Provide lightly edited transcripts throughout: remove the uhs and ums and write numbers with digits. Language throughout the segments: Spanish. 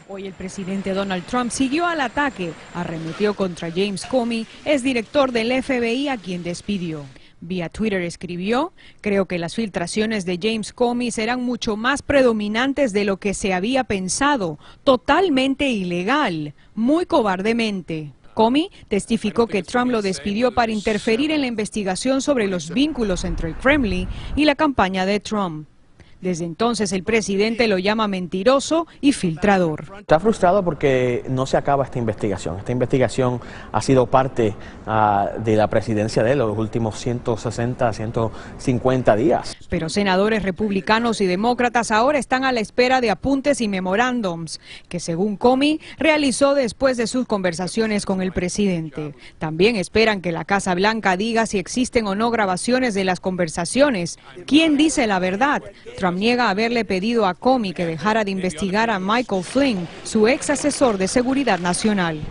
Hoy el presidente Donald Trump siguió al ataque, arremetió contra James Comey, exdirector del FBI, a quien despidió. Vía Twitter escribió: "Creo que las filtraciones de James Comey serán mucho más predominantes de lo que se había pensado, totalmente ilegal, muy cobardemente". Comey testificó que Trump lo despidió para interferir en la investigación sobre los vínculos entre el Kremlin y la campaña de Trump. Desde entonces el presidente lo llama mentiroso y filtrador. Está frustrado porque no se acaba esta investigación. Esta investigación ha sido parte de la presidencia de él los últimos 160, 150 días. Pero senadores republicanos y demócratas ahora están a la espera de apuntes y memorándums que, según Comey, realizó después de sus conversaciones con el presidente. También esperan que la Casa Blanca diga si existen o no grabaciones de las conversaciones. ¿Quién dice la verdad? Trump niega haberle pedido a Comey que dejara de investigar a Michael Flynn, su ex asesor de seguridad nacional.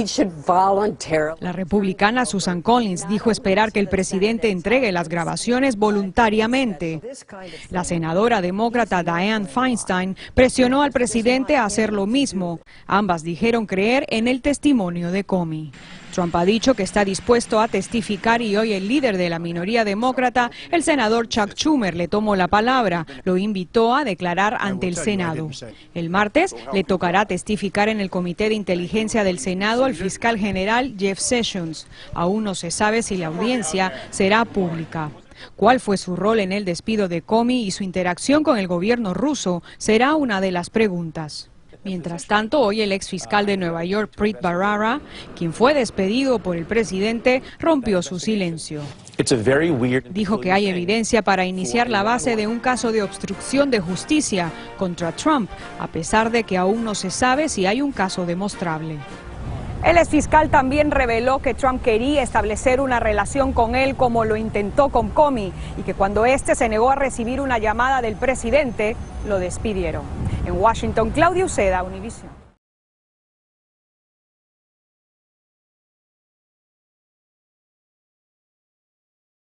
La republicana Susan Collins dijo esperar que el presidente entregue las grabaciones voluntariamente. La senadora demócrata Dianne Feinstein presionó al presidente a hacer lo mismo. Ambas dijeron creer en el testimonio de Comey. Trump ha dicho que está dispuesto a testificar y hoy el líder de la minoría demócrata, el senador Chuck Schumer, le tomó la palabra, lo invitó a declarar ante el Senado. El martes le tocará testificar en el Comité de Inteligencia del Senado al fiscal general Jeff Sessions. Aún no se sabe si la audiencia será pública. ¿Cuál fue su rol en el despido de Comey y su interacción con el gobierno ruso? Será una de las preguntas. Mientras tanto, hoy el exfiscal de Nueva York, Preet Bharara, quien fue despedido por el presidente, rompió su silencio. Dijo que hay evidencia para iniciar la base de un caso de obstrucción de justicia contra Trump, a pesar de que aún no se sabe si hay un caso demostrable. El exfiscal también reveló que Trump quería establecer una relación con él como lo intentó con Comey y que cuando éste se negó a recibir una llamada del presidente, lo despidieron. En Washington, Claudia Uceda, Univision.